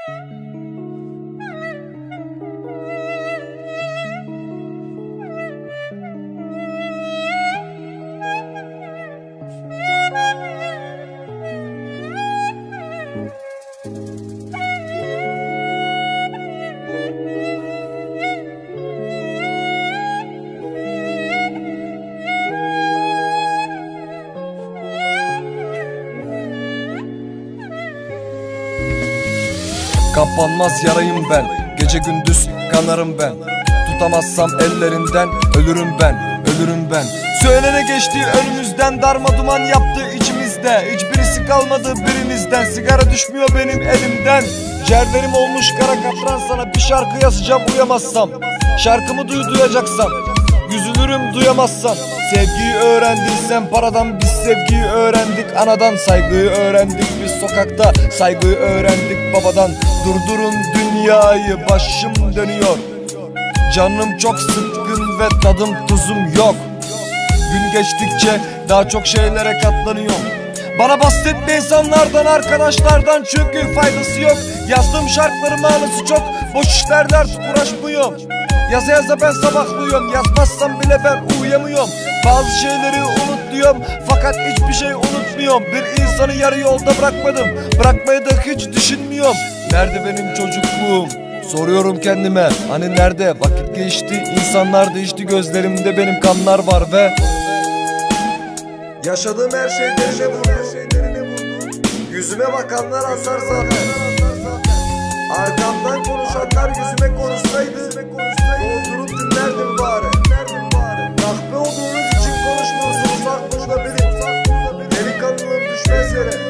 Kapanmaz yarayım ben, gece gündüz kanarım ben. Tutamazsam ellerinden ölürüm ben, ölürüm ben. Söylene geçti önümüzden, darma duman yaptı içimizde. Hiçbirisi kalmadı birimizden, sigara düşmüyor benim elimden. Ciğerlerim olmuş kara kaplan, sana bir şarkı yazacağım uyamazsam. Şarkımı duyacaksan, üzülürüm duyamazsan. Sevgiyi öğrendiysen paradan, biz sevgiyi öğrendik anadan. Saygıyı öğrendik biz sokakta, saygıyı öğrendik babadan. Durdurun dünyayı, başım dönüyor. Canım çok sıkkın ve tadım tuzum yok. Gün geçtikçe daha çok şeylere katlanıyorum. Bana bahsetme insanlardan, arkadaşlardan, çünkü faydası yok. Yazdığım şarkıların manası çok, boş işlerle artık uğraşmıyorum. Yaza yaza ben sabahlıyorum, yazmazsam bile ben uyuyamıyorum. Bazı şeyleri unut diyorum, fakat hiçbir şey unutmuyorum. Bir insanı yarı yolda bırakmadım, bırakmayı da hiç düşünmüyorum. Nerede benim çocukluğum? Soruyorum kendime, hani nerede? Vakit geçti, insanlar değişti, gözlerimde benim kanlar var ve yaşadığım her şey derine vurdu. Yüzüme bakanlar hasar zaten. Arkamdan konuşanlar yüzüme konuşsaydı doldurup dinlerdim bari. Kahpe olduğunuz için konuşmuyorsunuz, aklımda benim. Delikanlılığım düşmez yere.